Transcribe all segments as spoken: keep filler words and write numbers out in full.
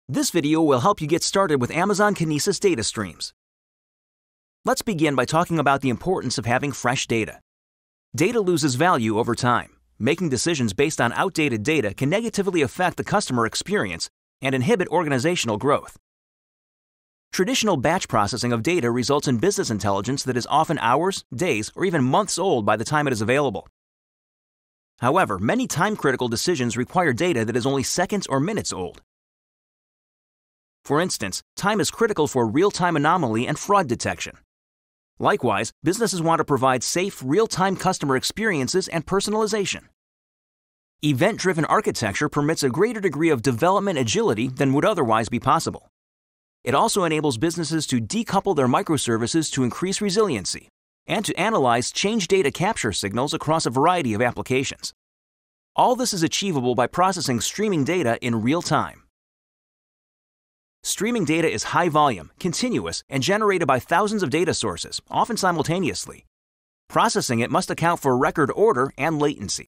This video will help you get started with Amazon Kinesis data streams. Let's begin by talking about the importance of having fresh data. Data loses value over time. Making decisions based on outdated data can negatively affect the customer experience and inhibit organizational growth. Traditional batch processing of data results in business intelligence that is often hours, days, or even months old by the time it is available. However, many time-critical decisions require data that is only seconds or minutes old. For instance, time is critical for real-time anomaly and fraud detection. Likewise, businesses want to provide safe, real-time customer experiences and personalization. Event-driven architecture permits a greater degree of development agility than would otherwise be possible. It also enables businesses to decouple their microservices to increase resiliency and to analyze change data capture signals across a variety of applications. All this is achievable by processing streaming data in real time. Streaming data is high volume, continuous, and generated by thousands of data sources, often simultaneously. Processing it must account for record order and latency.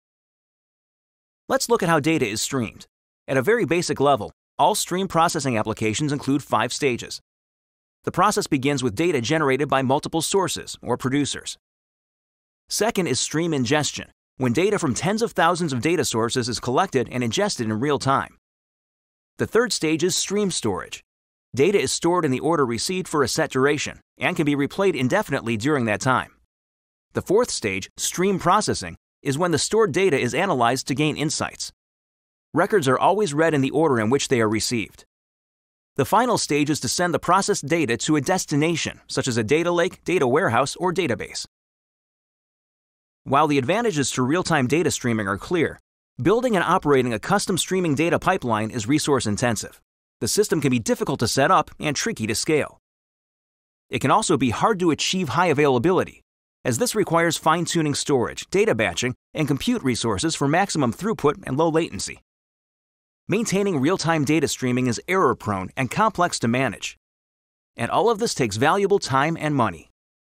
Let's look at how data is streamed. At a very basic level, all stream processing applications include five stages. The process begins with data generated by multiple sources or producers. Second is stream ingestion, when data from tens of thousands of data sources is collected and ingested in real time. The third stage is stream storage. Data is stored in the order received for a set duration and can be replayed indefinitely during that time. The fourth stage, stream processing, is when the stored data is analyzed to gain insights. Records are always read in the order in which they are received. The final stage is to send the processed data to a destination, such as a data lake, data warehouse, or database. While the advantages to real-time data streaming are clear, building and operating a custom streaming data pipeline is resource-intensive. The system can be difficult to set up and tricky to scale. It can also be hard to achieve high availability, as this requires fine-tuning storage, data batching, and compute resources for maximum throughput and low latency. Maintaining real-time data streaming is error-prone and complex to manage. And all of this takes valuable time and money.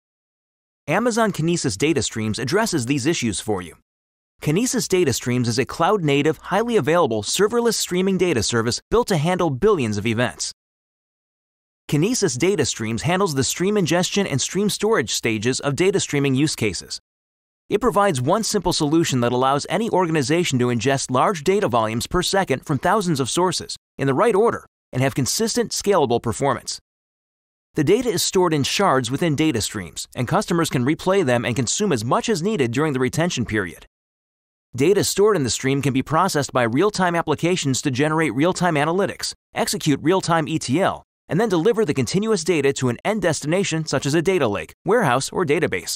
Amazon Kinesis Data Streams addresses these issues for you. Kinesis Data Streams is a cloud-native, highly available, serverless streaming data service built to handle billions of events. Kinesis Data Streams handles the stream ingestion and stream storage stages of data streaming use cases. It provides one simple solution that allows any organization to ingest large data volumes per second from thousands of sources, in the right order, and have consistent, scalable performance. The data is stored in shards within data streams, and customers can replay them and consume as much as needed during the retention period. Data stored in the stream can be processed by real-time applications to generate real-time analytics, execute real-time E T L, and then deliver the continuous data to an end destination such as a data lake, warehouse, or database.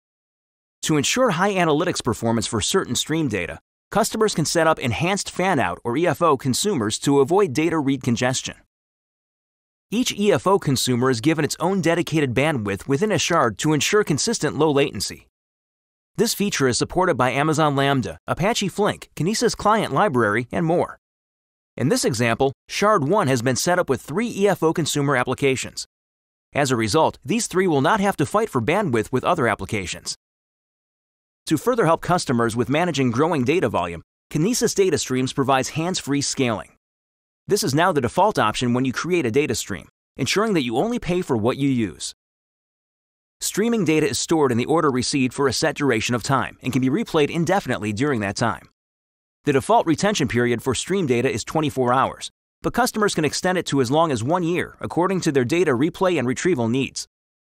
To ensure high analytics performance for certain stream data, customers can set up enhanced fan-out or E F O consumers to avoid data read congestion. Each E F O consumer is given its own dedicated bandwidth within a shard to ensure consistent low latency. This feature is supported by Amazon Lambda, Apache Flink, Kinesis Client Library, and more. In this example, Shard one has been set up with three E F O consumer applications. As a result, these three will not have to fight for bandwidth with other applications. To further help customers with managing growing data volume, Kinesis Data Streams provides hands-free scaling. This is now the default option when you create a data stream, ensuring that you only pay for what you use. Streaming data is stored in the order received for a set duration of time and can be replayed indefinitely during that time. The default retention period for stream data is twenty-four hours, but customers can extend it to as long as one year according to their data replay and retrieval needs.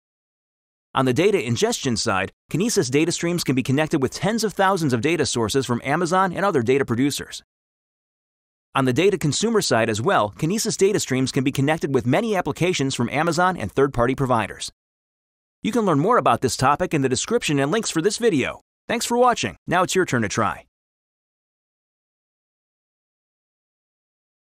On the data ingestion side, Kinesis Data Streams can be connected with tens of thousands of data sources from Amazon and other data producers. On the data consumer side as well, Kinesis Data Streams can be connected with many applications from Amazon and third-party providers. You can learn more about this topic in the description and links for this video. Thanks for watching. Now it's your turn to try.